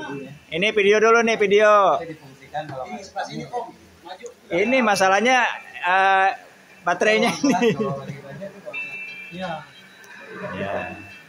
Ini video dulu nih, video. Ini masalahnya baterainya ini. Iya. Ya.